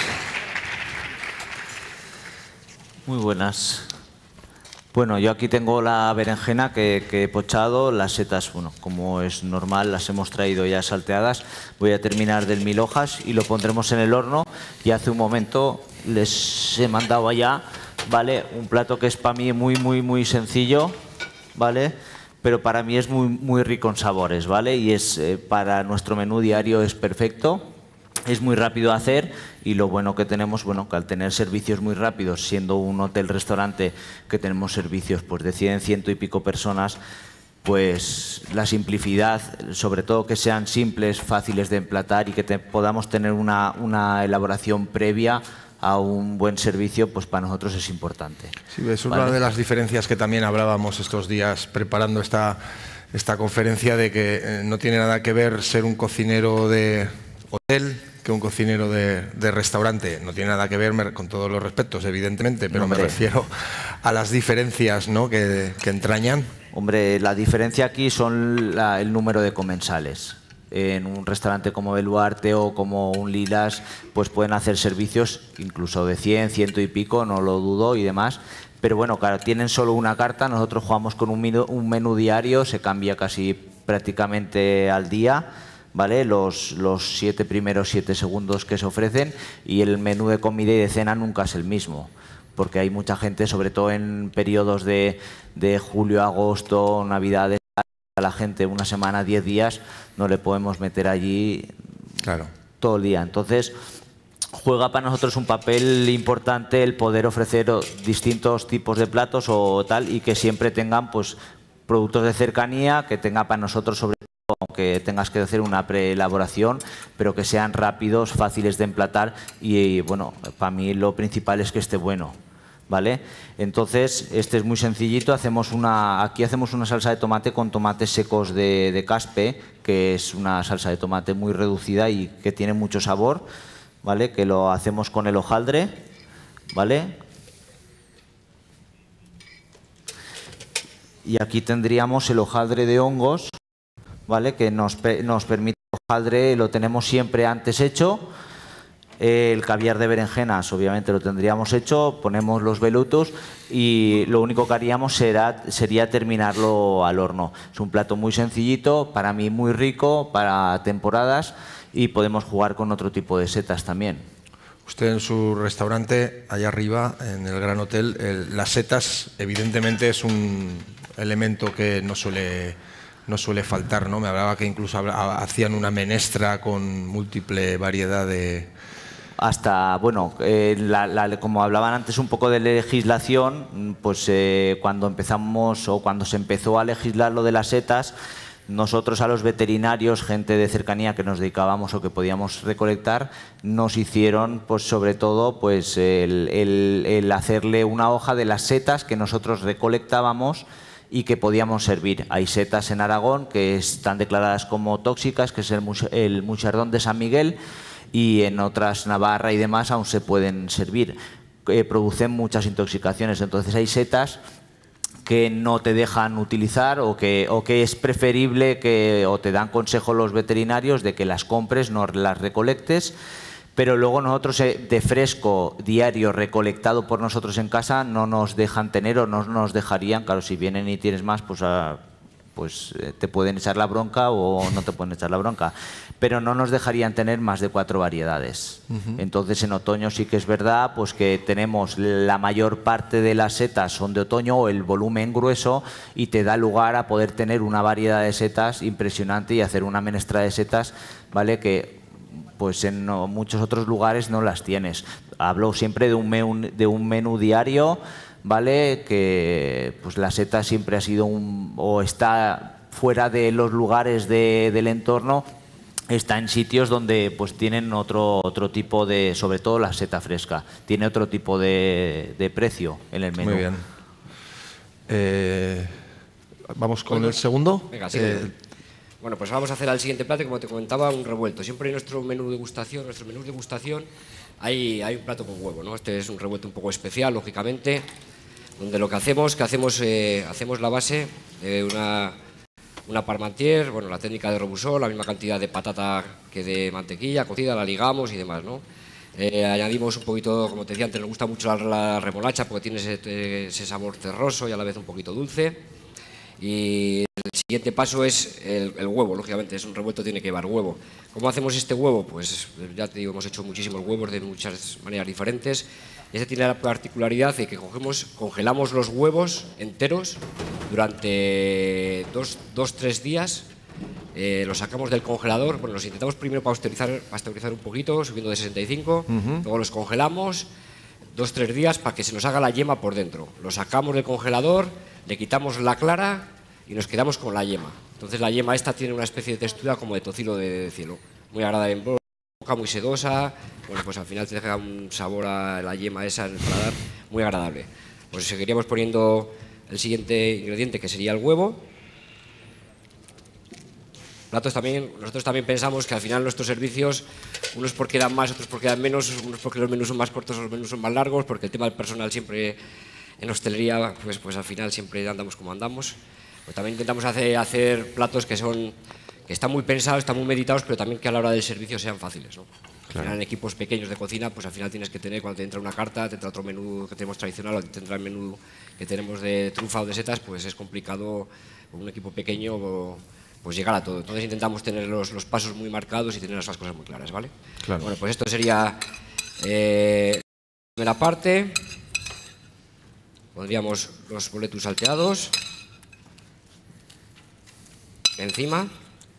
Muy buenas. Bueno, yo aquí tengo la berenjena que, que he pochado, las setas, bueno, como es normal, las hemos traído ya salteadas. Voy a terminar del mil hojas y lo pondremos en el horno. Y hace un momento les he mandado allá, ¿vale? Un plato que es para mí muy, muy, muy sencillo, ¿vale? Pero para mí es muy, muy rico en sabores, ¿vale? Y es eh, para nuestro menú diario es perfecto. Es muy rápido de hacer y lo bueno que tenemos, bueno, que al tener servicios muy rápidos, siendo un hotel-restaurante que tenemos servicios pues de cien, ciento y pico personas, pues la simplicidad, sobre todo que sean simples, fáciles de emplatar y que te, podamos tener una, una elaboración previa a un buen servicio, pues para nosotros es importante. Sí, es una ¿vale? de las diferencias que también hablábamos estos días preparando esta, esta conferencia, de que eh, no tiene nada que ver ser un cocinero de hotel que un cocinero de, de restaurante. No tiene nada que ver, con todos los respetos, evidentemente, pero Hombre. me refiero a las diferencias, ¿no? que, que entrañan. Hombre, la diferencia aquí son la, el número de comensales. En un restaurante como el Duarte o como un Lilas, pues pueden hacer servicios incluso de cien, ciento y pico, no lo dudo y demás. Pero bueno, claro, tienen solo una carta, nosotros jugamos con un menú, un menú diario, se cambia casi prácticamente al día, ¿vale? Los, los siete primeros siete segundos que se ofrecen, y el menú de comida y de cena nunca es el mismo, porque hay mucha gente, sobre todo en periodos de, de julio, agosto, navidades, a la gente una semana, diez días, no le podemos meter allí claro. todo el día. Entonces, juega para nosotros un papel importante el poder ofrecer distintos tipos de platos o tal, y que siempre tengan pues productos de cercanía, que tenga para nosotros sobre aunque tengas que hacer una preelaboración, pero que sean rápidos, fáciles de emplatar y, y bueno, para mí lo principal es que esté bueno, ¿vale? Entonces, este es muy sencillito, hacemos una, aquí hacemos una salsa de tomate con tomates secos de, de caspe, que es una salsa de tomate muy reducida y que tiene mucho sabor, ¿vale? Que lo hacemos con el hojaldre, ¿vale? Y aquí tendríamos el hojaldre de hongos, ¿vale? Que nos, nos permite el hojaldre, lo tenemos siempre antes hecho, El caviar de berenjenas, obviamente lo tendríamos hecho, ponemos los velutos y lo único que haríamos será, sería terminarlo al horno. Es un plato muy sencillito, para mí muy rico, para temporadas, y podemos jugar con otro tipo de setas también. Usted en su restaurante, allá arriba, en el Gran Hotel, el, las setas evidentemente es un elemento que no suele, no suele faltar, ¿no? Me hablaba que incluso habla, hacían una menestra con múltiple variedad de... Hasta, bueno, eh, la, la, como hablaban antes un poco de legislación, pues eh, cuando empezamos o cuando se empezó a legislar lo de las setas, nosotros a los veterinarios, gente de cercanía que nos dedicábamos o que podíamos recolectar, nos hicieron pues sobre todo pues el, el, el hacerle una hoja de las setas que nosotros recolectábamos y que podíamos servir. Hay setas en Aragón que están declaradas como tóxicas, que es el, el muchardón de San Miguel, y en otras, Navarra y demás, aún se pueden servir. Eh, producen muchas intoxicaciones, entonces hay setas que no te dejan utilizar o que, o que es preferible que, o te dan consejo los veterinarios de que las compres, no las recolectes, pero luego nosotros eh, de fresco diario recolectado por nosotros en casa no nos dejan tener o no nos dejarían, claro, si vienen y tienes más, pues, a, pues eh, te pueden echar la bronca o no te pueden echar la bronca, pero no nos dejarían tener más de cuatro variedades. Uh-huh. Entonces en otoño sí que es verdad pues que tenemos la mayor parte de las setas son de otoño o el volumen grueso y te da lugar a poder tener una variedad de setas impresionante y hacer una menestra de setas, ¿vale? Que pues en no, muchos otros lugares no las tienes. Hablo siempre de un menú, de un menú diario, ¿vale? Que pues la seta siempre ha sido un o está fuera de los lugares de, del entorno. Está en sitios donde pues tienen otro, otro tipo de, sobre todo la seta fresca, tiene otro tipo de, de precio en el menú. Muy bien. Eh, ¿Vamos con bueno, el segundo? Venga, sí. Eh, bueno, pues vamos a hacer al siguiente plato, como te comentaba, un revuelto. Siempre en nuestro menú de degustación, nuestro menú de degustación hay, hay un plato con huevo, ¿no? Este es un revuelto un poco especial, lógicamente, donde lo que hacemos, que hacemos, eh, hacemos la base de una... Una parmentier, bueno, la técnica de rebusón, la misma cantidad de patata que de mantequilla cocida, la ligamos y demás, ¿no? Eh, añadimos un poquito, como te decía antes, nos gusta mucho la, la remolacha porque tiene ese, ese sabor terroso y a la vez un poquito dulce. Y el siguiente paso es el, el huevo, lógicamente, es un revuelto, tiene que llevar huevo. ¿Cómo hacemos este huevo? Pues ya te digo, hemos hecho muchísimos huevos de muchas maneras diferentes. Este tiene la particularidad de que cogemos, congelamos los huevos enteros durante dos, dos tres días, eh, los sacamos del congelador, bueno, los intentamos primero pasteurizar, pasteurizar un poquito, subiendo de sesenta y cinco, uh-huh. Luego los congelamos dos tres días para que se nos haga la yema por dentro. Los sacamos del congelador, le quitamos la clara y nos quedamos con la yema. Entonces la yema esta tiene una especie de textura como de tocino de cielo, muy agradable en boca, muy sedosa. Bueno, pues al final te deja un sabor a la yema esa en el paladar muy agradable. Pues seguiríamos poniendo el siguiente ingrediente, que sería el huevo. Platos también, nosotros también pensamos que al final nuestros servicios, unos porque dan más, otros porque dan menos, unos porque los menús son más cortos, los menús son más largos, porque el tema del personal siempre en hostelería, pues, pues al final siempre andamos como andamos. Pues también intentamos hacer, hacer platos que son que están muy pensados, están muy meditados, pero también que a la hora del servicio sean fáciles, ¿no? Claro. Al final, en equipos pequeños de cocina, pues al final tienes que tener, cuando te entra una carta, te entra otro menú que tenemos tradicional, o te entra el menú que tenemos de trufa o de setas, pues es complicado con un equipo pequeño pues llegar a todo. Entonces intentamos tener los, los pasos muy marcados y tener las cosas muy claras, ¿vale? Claro. Bueno, pues esto sería eh, la primera parte. Pondríamos los boletus salteados encima,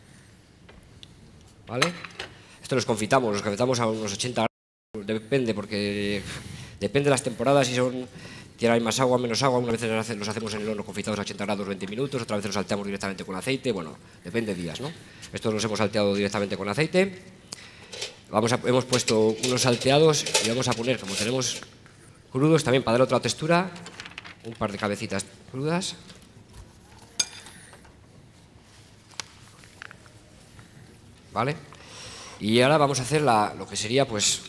¿vale? Esto los confitamos, los confitamos a unos ochenta grados, depende, porque depende de las temporadas, si son, hay más agua, menos agua. Una vez los hacemos en el horno confitados a ochenta grados veinte minutos, otra vez los salteamos directamente con aceite, bueno, depende de días, ¿no? Estos los hemos salteado directamente con aceite. Vamos a, hemos puesto unos salteados y vamos a poner, como tenemos crudos, también para dar otra textura, un par de cabecitas crudas. ¿Vale? Y ahora vamos a hacer la, lo que sería, pues,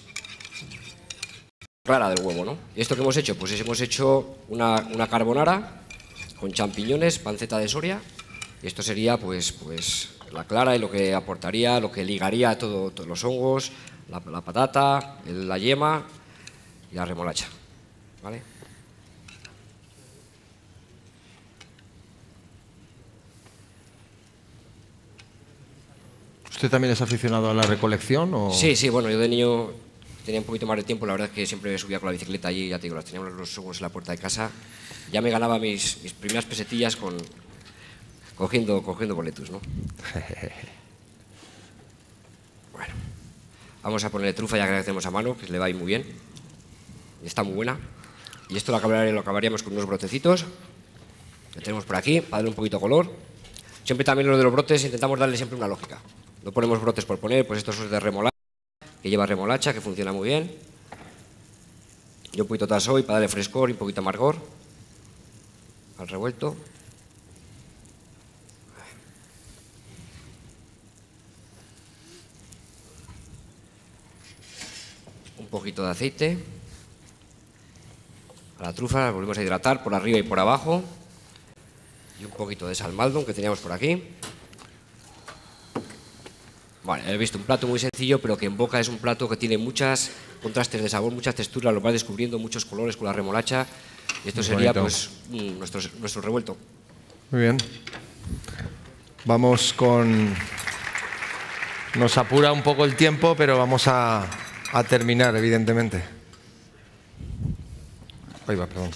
clara del huevo, ¿no? ¿Y esto que hemos hecho? Pues hemos hecho una, una carbonara con champiñones, panceta de Soria, y esto sería, pues, pues la clara y lo que aportaría, lo que ligaría a todo, todos los hongos, la, la patata, el, la yema y la remolacha, ¿vale? ¿Usted también es aficionado a la recolección? O? Sí, sí, bueno, yo de niño tenía un poquito más de tiempo, la verdad es que siempre subía con la bicicleta allí, ya te digo, las teníamos los hongos en la puerta de casa, ya me ganaba mis, mis primeras pesetillas con cogiendo, cogiendo boletus, ¿no? Bueno, vamos a ponerle trufa ya que la tenemos a mano, que le va a ir muy bien, y está muy buena, y esto lo, acabar, lo acabaríamos con unos brotecitos que tenemos por aquí, para darle un poquito de color. Siempre también lo de los brotes intentamos darle siempre una lógica. No ponemos brotes por poner, pues estos son de remolacha, que lleva remolacha, que funciona muy bien. Y un poquito de tasoy para darle frescor y un poquito de amargor al revuelto. Un poquito de aceite. A la trufa la volvemos a hidratar por arriba y por abajo. Y un poquito de salmaldon que teníamos por aquí. Bueno, he visto un plato muy sencillo, pero que en boca es un plato que tiene muchos contrastes de sabor, muchas texturas, lo vas descubriendo, muchos colores con la remolacha. Y esto Muy sería bonito. pues mm, nuestro, nuestro revuelto. Muy bien. Vamos con... Nos apura un poco el tiempo, pero vamos a, a terminar, evidentemente. Ahí va, perdón.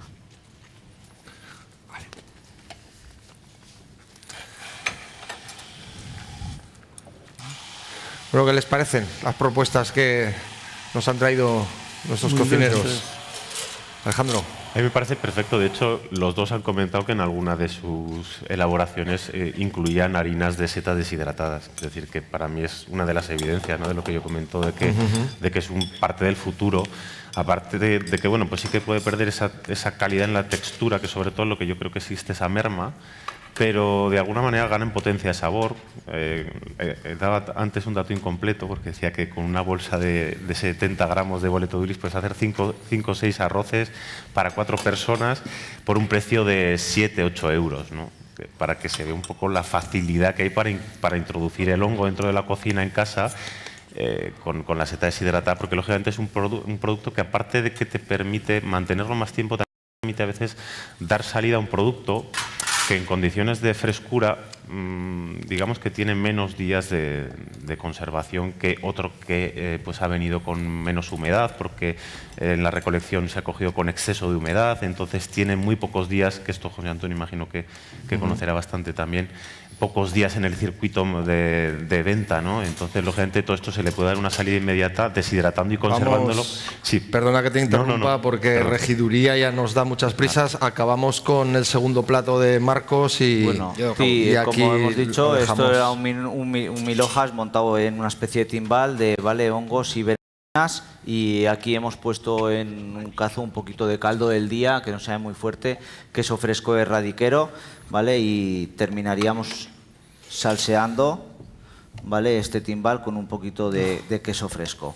Bueno, ¿qué les parecen las propuestas que nos han traído nuestros Muy cocineros? interesantes. Alejandro. A mí me parece perfecto. De hecho, los dos han comentado que en alguna de sus elaboraciones eh, incluían harinas de setas deshidratadas. Es decir, que para mí es una de las evidencias, ¿no?, de lo que yo comento, de que, uh-huh. de que es un parte del futuro. Aparte de, de que, bueno, pues sí que puede perder esa, esa calidad en la textura, que sobre todo lo que yo creo que existe esa merma, pero de alguna manera gana en potencia de sabor. Eh, eh, daba antes un dato incompleto, porque decía que con una bolsa de, de setenta gramos de boleto dulis puedes hacer cinco o seis arroces para cuatro personas por un precio de siete ocho euros, ¿no? Para que se vea un poco la facilidad que hay para, in, para introducir el hongo dentro de la cocina en casa, eh, con, con la seta deshidratada, porque lógicamente es un, produ un producto que, aparte de que te permite mantenerlo más tiempo, también permite a veces dar salida a un producto que en condiciones de frescura, mmm, digamos que tiene menos días de, de conservación que otro que eh, pues ha venido con menos humedad, porque eh, en la recolección se ha cogido con exceso de humedad, entonces tiene muy pocos días, que esto José Antonio imagino que, que uh-huh. conocerá bastante también, pocos días en el circuito de, de venta, ¿no? Entonces, lógicamente, todo esto se le puede dar una salida inmediata deshidratando y conservándolo. Vamos, sí. Perdona que te interrumpa, no, no, no. porque Perdón. Regiduría ya nos da muchas prisas. Ah. Acabamos con el segundo plato de Marcos y, bueno, y, sí, y aquí como hemos dicho, esto era un, un, un mil hojas montado en una especie de timbal de vale, hongos y berenjenas, y aquí hemos puesto en un cazo un poquito de caldo del día, que no sea muy fuerte, queso fresco de radiquero, ¿vale? Y terminaríamos salseando, ¿vale?, este timbal con un poquito de, de queso fresco.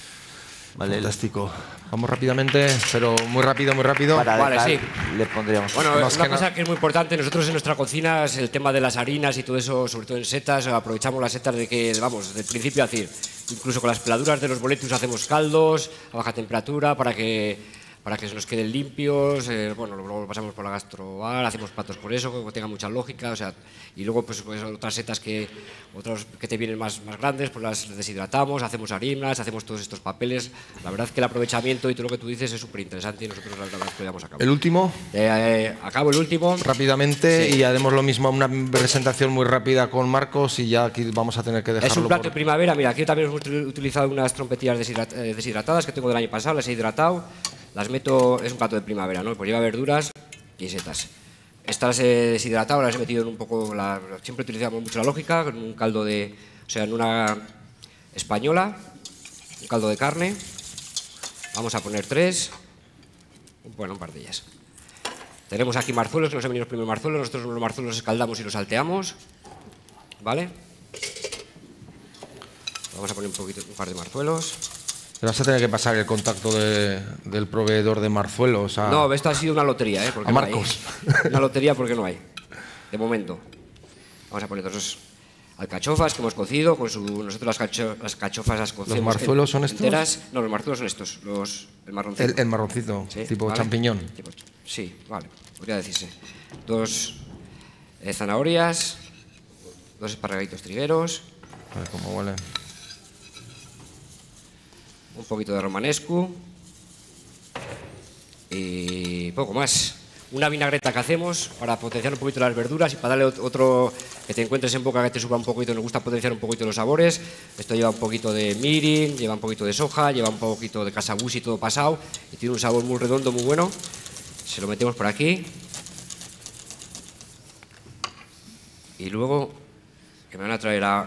¿Vale? Fantástico. Vamos rápidamente, pero muy rápido, muy rápido. Para vale, dejar, sí. Le pondríamos. Bueno, más una que cosa no... que es muy importante, nosotros en nuestra cocina es el tema de las harinas y todo eso, sobre todo en setas, aprovechamos las setas de que, vamos, del principio a decir, incluso con las peladuras de los boletus hacemos caldos a baja temperatura para que para que se nos queden limpios, eh, bueno, luego lo pasamos por la gastrobar, hacemos platos por eso, que tenga mucha lógica, o sea, y luego pues, pues otras setas que otros que te vienen más, más grandes, pues las deshidratamos, hacemos harinas, hacemos todos estos papeles. La verdad es que el aprovechamiento y todo lo que tú dices es súper interesante y nosotros la verdad es que lo llevamos a cabo. ¿El último? Eh, eh, acabo el último. Rápidamente, sí. Y haremos lo mismo, una presentación muy rápida con Marcos y ya aquí vamos a tener que dejarlo. Es un plato por... de primavera, mira, aquí también hemos utilizado unas trompetillas deshidrat eh, deshidratadas que tengo del año pasado, las he hidratado. Las meto, es un plato de primavera, ¿no? Pues lleva verduras y setas. Estas he deshidratado, las he metido en un poco, la, siempre utilizamos mucho la lógica, con un caldo de, o sea, en una española, un caldo de carne. Vamos a poner tres, bueno, un par de ellas. Tenemos aquí marzuelos, que nos han venido los primeros marzuelos, nosotros los marzuelos los escaldamos y los salteamos, ¿vale? Vamos a poner un poquito, un par de marzuelos. Te vas a tener que pasar el contacto de, del proveedor de marzuelos a... No, esto ha sido una lotería, ¿eh? Porque a no Marcos. hay. Una lotería porque no hay, de momento. Vamos a poner dos. alcachofas que hemos cocido, con su, nosotros las, cacho, las cachofas las cocemos. ¿Los marzuelos son estos? Enteras. No, los marzuelos son estos, los, el marroncito. El, el marroncito, ¿Sí? tipo ¿Vale? champiñón. Tipo, sí, vale, podría decirse. Dos eh, zanahorias, dos esparraguitos trigueros. A ver cómo huele. Un poquito de romanesco y poco más. Una vinagreta que hacemos para potenciar un poquito las verduras y para darle otro, que te encuentres en boca que te suba un poquito, nos gusta potenciar un poquito los sabores. Esto lleva un poquito de mirin, lleva un poquito de soja, lleva un poquito de casabusi todo pasado y tiene un sabor muy redondo, muy bueno. Se lo metemos por aquí. Y luego, que me van a traer a...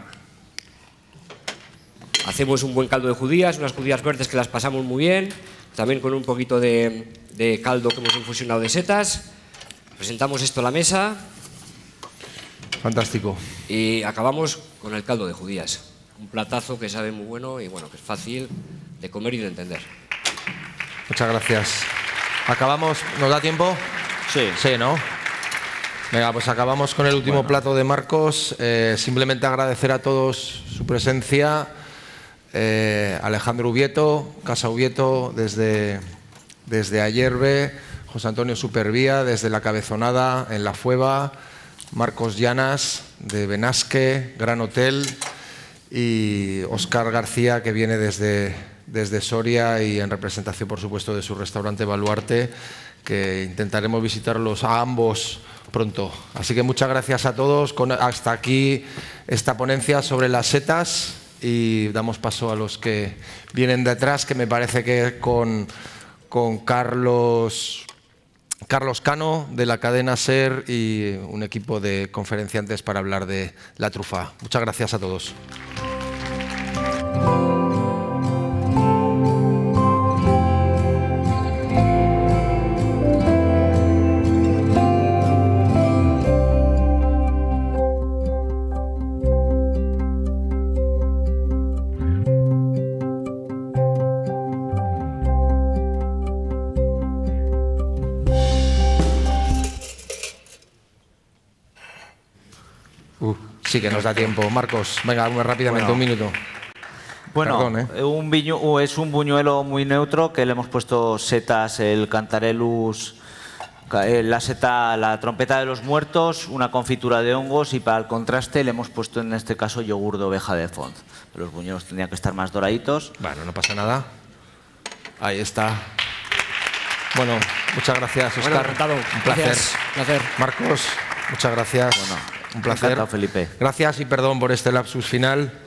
Hacemos un buen caldo de judías, unas judías verdes que las pasamos muy bien, también con un poquito de, de caldo que hemos infusionado de setas. Presentamos esto a la mesa. Fantástico. Y acabamos con el caldo de judías. Un platazo que sabe muy bueno y bueno, que es fácil de comer y de entender. Muchas gracias. ¿Acabamos? ¿Nos da tiempo? Sí. Sí, ¿no? Venga, pues acabamos con el último Bueno. plato de Marcos. Eh, simplemente agradecer a todos su presencia. Eh, Alejandro Ubieto, Casa Ubieto, desde, desde Ayerbe, José Antonio Supervía, desde La Cabezonada, en La Fueva, Marcos Llanas, de Benasque, Gran Hotel, y Óscar García, que viene desde, desde Soria y en representación, por supuesto, de su restaurante Baluarte, que intentaremos visitarlos a ambos pronto. Así que muchas gracias a todos. Con, hasta aquí esta ponencia sobre las setas. Y damos paso a los que vienen detrás, que me parece que con, con Carlos, Carlos Cano, de la cadena SER, y un equipo de conferenciantes para hablar de la trufa. Muchas gracias a todos. Uh, sí que nos da tiempo. Marcos, venga, muy rápidamente, Bueno. un minuto. Bueno, Perdón, ¿eh? un viñu- es un buñuelo muy neutro que le hemos puesto setas, el cantarellus, ca- eh, la seta, la trompeta de los muertos, una confitura de hongos y para el contraste le hemos puesto en este caso yogur de oveja de Font. Los buñuelos tendrían que estar más doraditos. Bueno, no pasa nada. Ahí está. Bueno, muchas gracias, Bueno, Óscar. encantado. Un placer. Gracias. Placer. Marcos, muchas gracias. Bueno, un placer. encantado, Felipe. Gracias y perdón por este lapsus final.